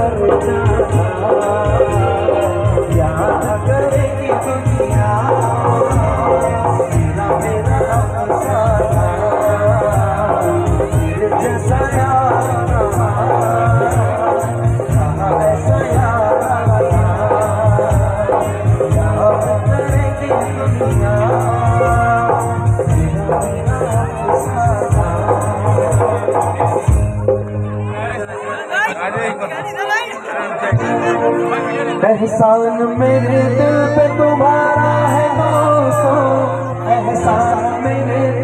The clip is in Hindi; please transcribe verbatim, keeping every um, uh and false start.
मर जाना, याद करेगी दुनिया मेरा मेरा अफसाना, तेरे जैसा यार कहाँ ऐसा यार, याद करेगी दुनिया मेरा मेरा अफसाना। एहसान मेरे दिल पे तुम्हारा है दोस्तों, एहसान मेरे